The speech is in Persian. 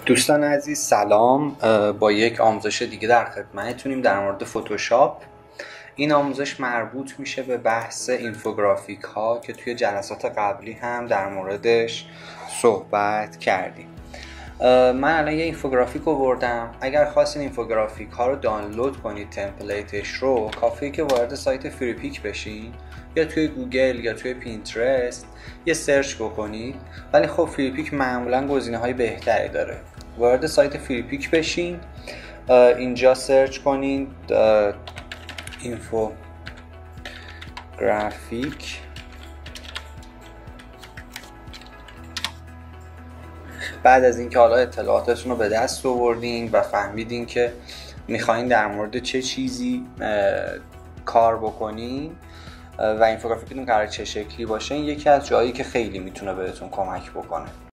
دوستان عزیز سلام. با یک آموزش دیگه در خدمتتونیم در مورد فتوشاپ. این آموزش مربوط میشه به بحث اینفوگرافیک ها که توی جلسات قبلی هم در موردش صحبت کردیم. من الان یه اینفوگرافیک آوردم. اگر خواستین اینفوگرافیک ها رو دانلود کنید تمپلیتش رو، کافیه که وارد سایت فریپیک بشین یا توی گوگل یا توی پینترست یه سرچ بکنید. ولی خب فریپیک معمولا گزینه‌های بهتری داره. وارد سایت فریپیک بشین، اینجا سرچ کنید اینفوگرافیک. بعد از اینکه حالا اطلاعاتتون رو به دست آوردین و فهمیدین که میخواین در مورد چه چیزی کار بکنین و اینفوگرافیکتون قرار چه شکلی باشه، این یکی از جایی که خیلی میتونه بهتون کمک بکنه.